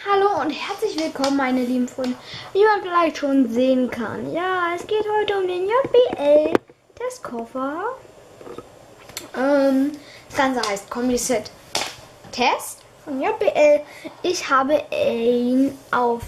Hallo und herzlich willkommen, meine lieben Freunde. Wie man vielleicht schon sehen kann, ja, es geht heute um den JBL Testkoffer. Das Ganze heißt Kombi-Set Test von JBL. Ich habe ihn auf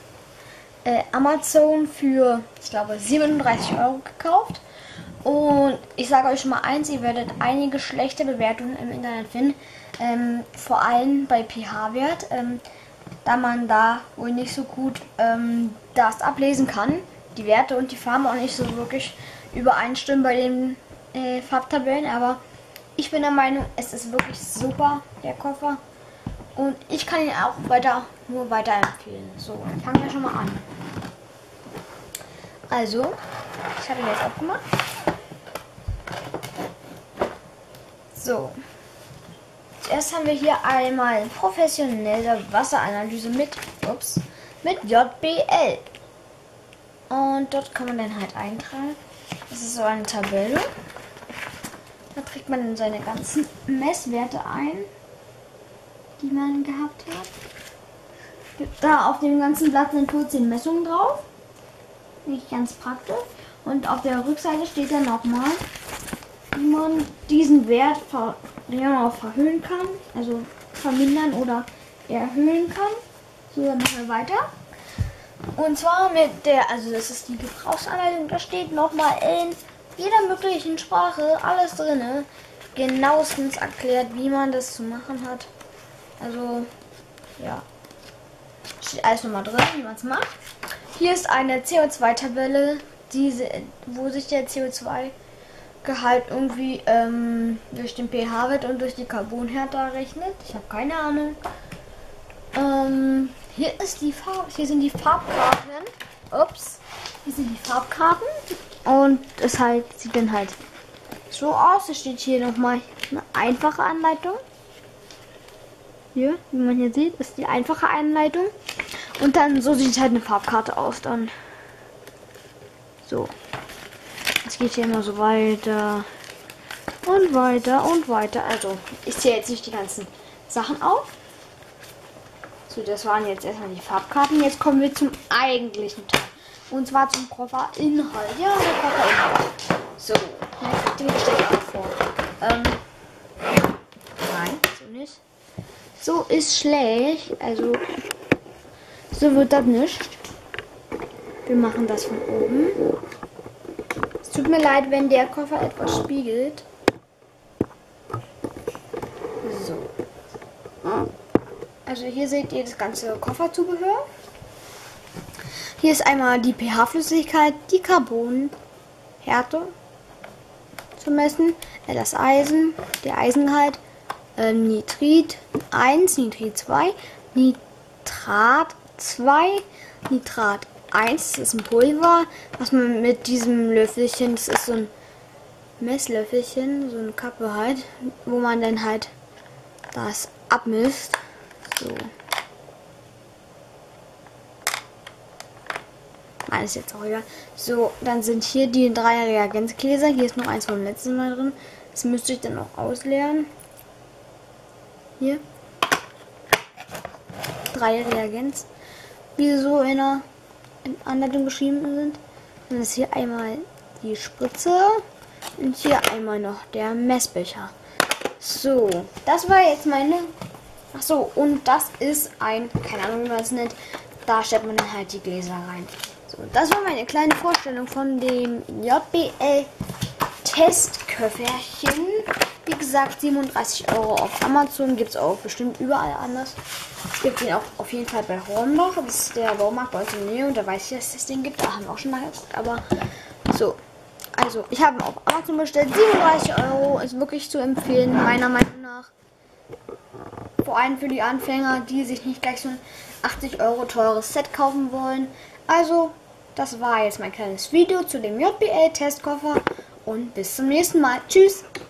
Amazon für, ich glaube, 37 € gekauft. Und ich sage euch schon mal eins, ihr werdet einige schlechte Bewertungen im Internet finden. Vor allem bei pH-Wert. Da man da wohl nicht so gut das ablesen kann. Die Werte und die Farben auch nicht so wirklich übereinstimmen bei den Farbtabellen. Aber ich bin der Meinung, es ist wirklich super, der Koffer. Und ich kann ihn auch nur weiterempfehlen. So, fangen wir schon mal an. Also, ich habe ihn jetzt aufgemacht. So. Zuerst haben wir hier einmal professionelle Wasseranalyse mit JBL. Und dort kann man dann halt eintragen. Das ist so eine Tabelle. Da trägt man dann seine ganzen Messwerte ein, die man gehabt hat. Da auf dem ganzen Blatt sind 14 Messungen drauf. Nicht ganz praktisch. Und auf der Rückseite steht dann nochmal, wie man diesen Wert verhöhen kann, also vermindern oder erhöhen kann. So, dann machen wir weiter. Und zwar mit der, also das ist die Gebrauchsanleitung, da steht nochmal in jeder möglichen Sprache alles drin, genauestens erklärt, wie man das zu machen hat. Also, ja, steht alles nochmal drin, wie man es macht. Hier ist eine CO2-Tabelle, wo sich der CO2-Gehalt irgendwie durch den pH-Wert und durch die Carbonhärte rechnet. Ich habe keine Ahnung. Hier sind die Farbkarten. Ups. Hier sind die Farbkarten. Und es sieht dann halt so aus. Es steht hier nochmal eine einfache Anleitung. Hier, wie man hier sieht, ist die einfache Anleitung. Und dann so sieht halt eine Farbkarte aus. Dann so. Es geht hier immer so weiter und weiter und weiter. Also, ich zähle jetzt nicht die ganzen Sachen auf. So, das waren jetzt erstmal die Farbkarten. Jetzt kommen wir zum eigentlichen Teil. Und zwar zum Kofferinhalt. Ja, der Kofferinhalt. So, den stelle ich auch vor. Nein, so nicht. So ist schlecht. Also, so wird das nicht. Wir machen das von oben. Es tut mir leid, wenn der Koffer etwas spiegelt. So. Also hier seht ihr das ganze Kofferzubehör. Hier ist einmal die pH-Flüssigkeit, die Carbonhärte zu messen, das Eisen, der Eisengehalt, Nitrit 1, Nitrit 2, Nitrat 2, Nitrat 1, das ist ein Pulver, was man mit diesem Löffelchen, das ist so ein Messlöffelchen, so eine Kappe halt, wo man dann halt das abmisst. So. Alles jetzt auch egal. So, dann sind hier die 3 Reagenzgläser. Hier ist noch eins vom letzten Mal drin. Das müsste ich dann auch ausleeren. Hier. 3 Reagenz, wie so in der Anleitung beschrieben sind. Dann ist hier einmal die Spritze und hier einmal noch der Messbecher. So, das war jetzt meine... Achso, und das ist ein, keine Ahnung, wie man es nennt, da stellt man dann halt die Gläser rein. So, das war meine kleine Vorstellung von dem JBL Testköfferchen. Wie gesagt, 37 € auf Amazon, gibt es auch bestimmt überall anders. Es gibt ihn auch auf jeden Fall bei Hornbach, das ist der Baumarkt bei uns in der Nähe, und da weiß ich, dass es das Ding gibt, da haben wir auch schon nachgeguckt, aber so. Also, ich habe ihn auf Amazon bestellt, 37 €, ist wirklich zu empfehlen, meiner Meinung nach. Vor allem für die Anfänger, die sich nicht gleich so ein 80 € teures Set kaufen wollen. Also, das war jetzt mein kleines Video zu dem JBL Testkoffer und bis zum nächsten Mal. Tschüss!